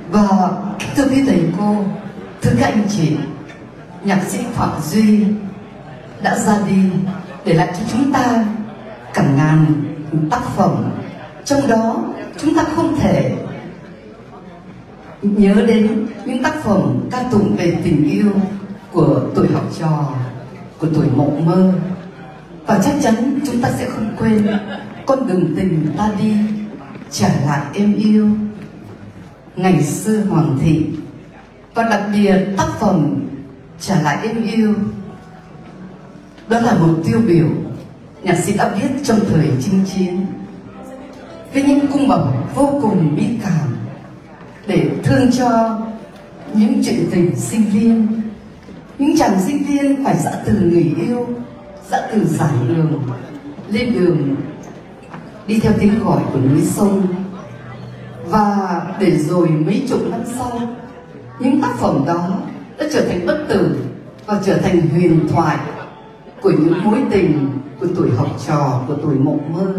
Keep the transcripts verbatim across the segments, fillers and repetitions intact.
Và thưa quý thầy cô, thưa các anh chị, nhạc sĩ Phạm Duy đã ra đi để lại cho chúng ta cả ngàn tác phẩm. Trong đó chúng ta không thể nhớ đến những tác phẩm ca tụng về tình yêu của tuổi học trò, của tuổi mộng mơ. Và chắc chắn chúng ta sẽ không quên Con đường tình ta đi, Trả lại em yêu, Ngày xưa Hoàng thị. Và đặc biệt tác phẩm Trả lại em yêu, đó là một tiêu biểu nhạc sĩ đã viết trong thời chinh chiến, với những cung bậc vô cùng mỹ cảm để thương cho những chuyện tình sinh viên, những chàng sinh viên phải dã từ người yêu, dã từ giảng đường, lên đường đi theo tiếng gọi của núi sông. Và để rồi mấy chục năm sau, những tác phẩm đó đã trở thành bất tử và trở thành huyền thoại của những mối tình của tuổi học trò, của tuổi mộng mơ.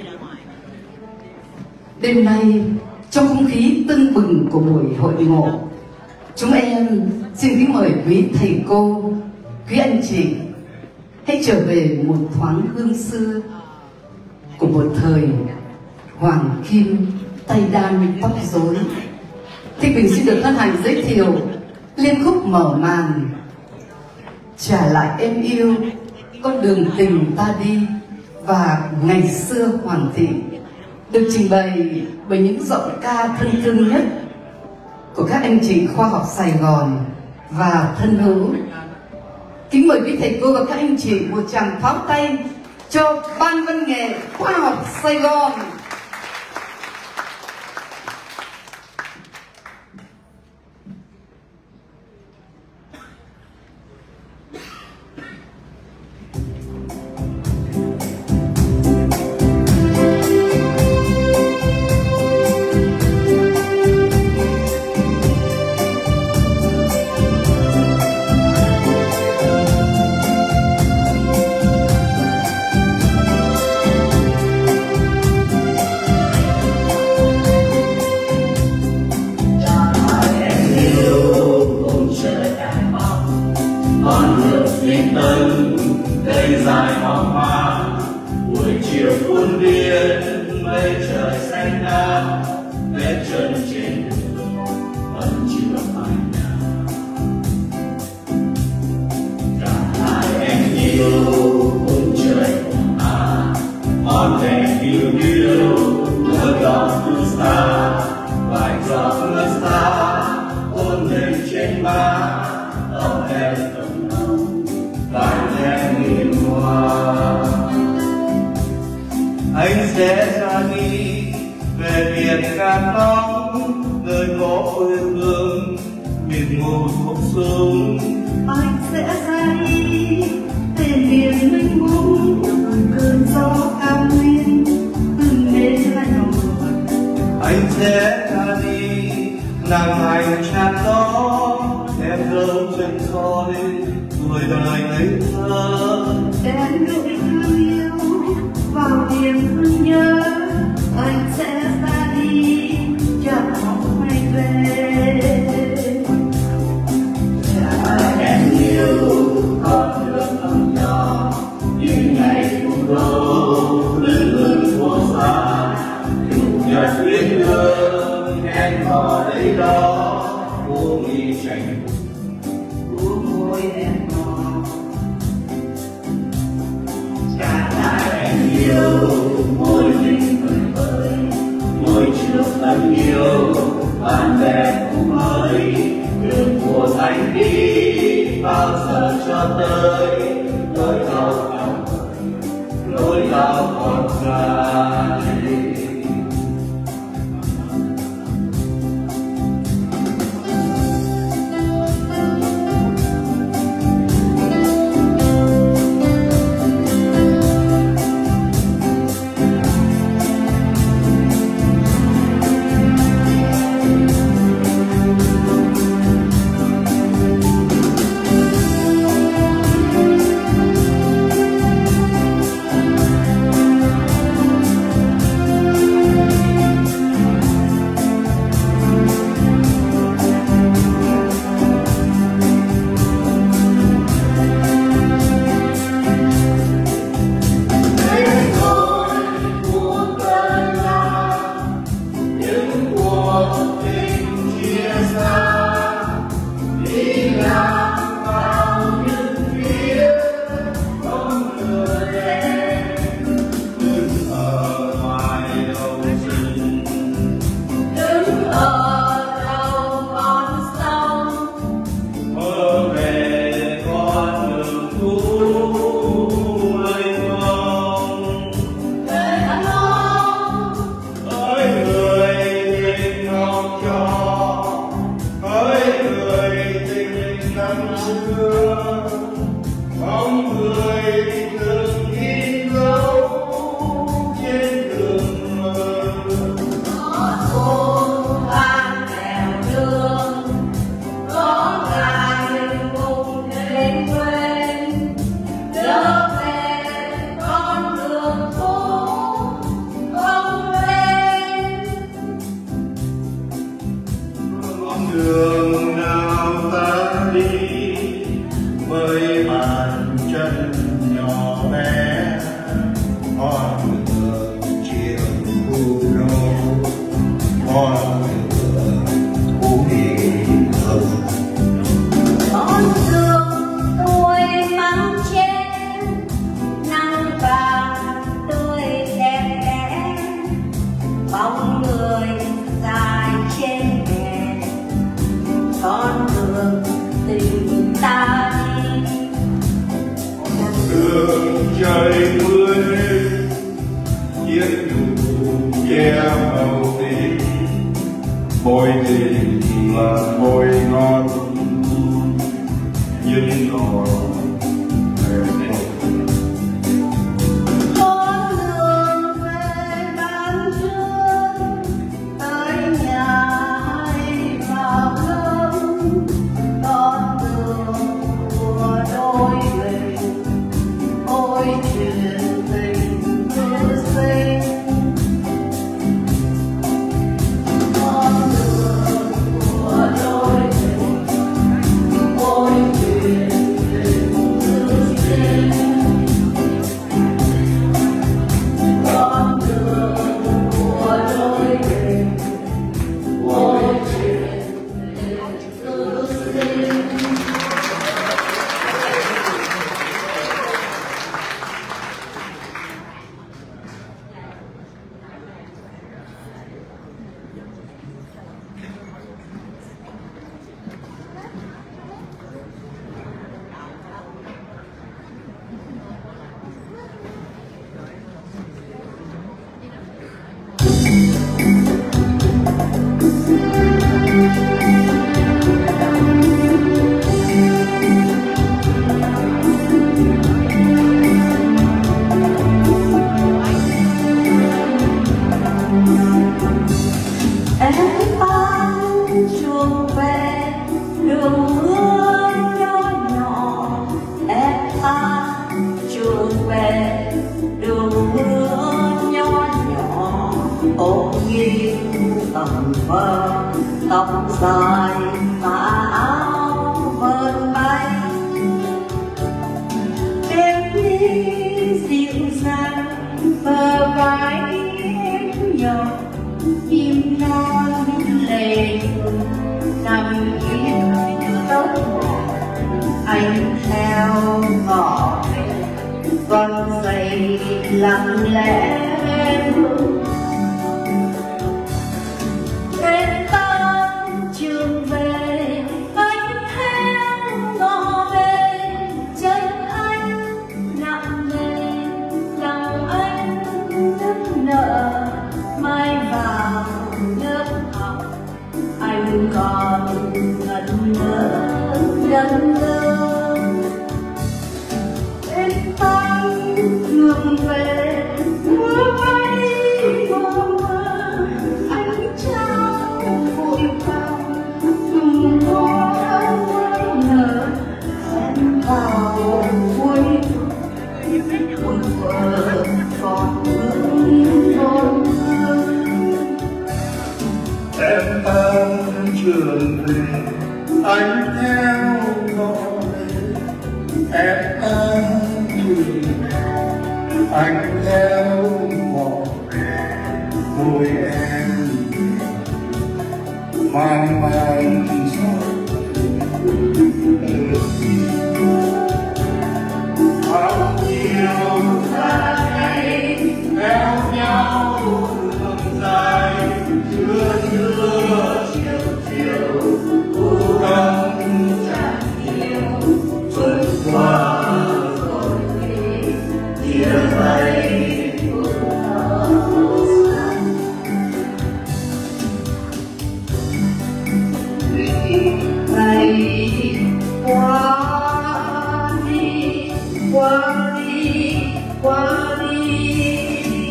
Đêm nay, trong không khí tưng bừng của buổi hội ngộ, chúng em xin kính mời quý thầy cô, quý anh chị hãy trở về một thoáng hương xưa của một thời hoàng kim tay đan tóc rối. Thì mình xin được hân hạnh giới thiệu liên khúc mở màn Trả lại em yêu, Con đường tình ta đi và Ngày xưa Hoàng thị, được trình bày bởi những giọng ca thân thương nhất của các anh chị khoa học Sài Gòn và thân hữu. Kính mời quý thầy cô và các anh chị một tràng pháo tay cho Ban văn nghệ khoa học Sài Gòn. Anh sẽ ra đi về miền cát nóng, nơi có quê hương miền ngô thuốc sông. Anh sẽ ra đi về miền mênh mông, cơn gió cao nguyên từng đêm Hà Nội. Anh sẽ ra đi nàng hành tràn gió, em dấu chân soi tuổi đời ngây thơ. Em gửi thương yêu vào niềm thương nhớ, anh sẽ ra đi chẳng mong ngày về. Trả em yêu con đường thầm nhỏ, những ngày thủ đô lưng lưng phố xa. Chủ nhật yên lương em ở đây đó, cô nghi tranh uống môi em ngọt. Trả lại em yêu môi mình vời vời, môi trước thân yêu bạn bè cùng mới. Đường của anh đi bao giờ cho tới nỗi đau cao vời, nỗi đau còn dài. hoa của biển thơ. Con đường tôi mang trên nắng vàng tươi đẹp đẽ, bóng người dài trên hè, con đường tình ta đi. Đường trời mưa chiếc dù che màu tím, môi tình là môi ngon nhưng còn em. Con đường về ban trưa tới nhà hay vào đông, con đường của đôi mình ôi chuyện tình cứ sinh. Con đường của đôi mình ôi chuyện tình cứ sinh. Con đường của đôi mình ôi chuyện tình cứ sinh. Em ban chuông về đường mưa nhỏ nhỏ, em ban chuông về đường mưa nhỏ nhỏ, ôm nghiêng tầm mơ tóc dài và áo vờn bay. Em đi dịu dàng bờ vai em nhỏ, chim non lệ nằm yên tóc anh theo ngõ con dậy lặng lẽ bước. Đến tan trường về anh theo ngõ về, chân anh nặng nề lòng anh nức nở. Mai vào lớp học anh còn ngẩn ngơ ngẩn ngơ. Em tan đường về mưa bay mơ mơ, anh trao vội vàng từng hoa nở. Em vào cuối buồn vợ còn ước hôn. Em tan trường về anh theo ngõ về, em tan trường về anh theo ngõ về, môi em mang mang gió áo yêu ra đây theo nhau đường dài, chưa chưa chiều chiều cô đông chẳng nhiều, xuân qua rồi đi chia tay. Ngày qua đi qua đi qua đi,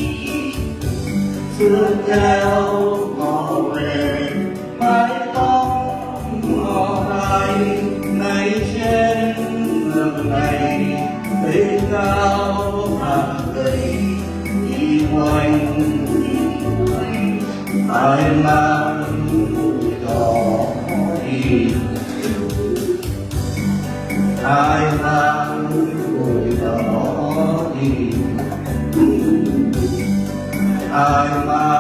xưa theo ngõ về mái tóc ngõ bay ngay trên đường này, cây cao hàng cây đi quanh đi quanh, ai mang bụi đỏ đi, ai mang bụi đỏ đi, ai mang